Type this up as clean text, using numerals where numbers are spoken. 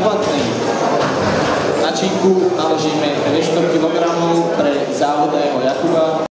neplatný. Na činku naložíme 200 kg pre závodného Jakuba.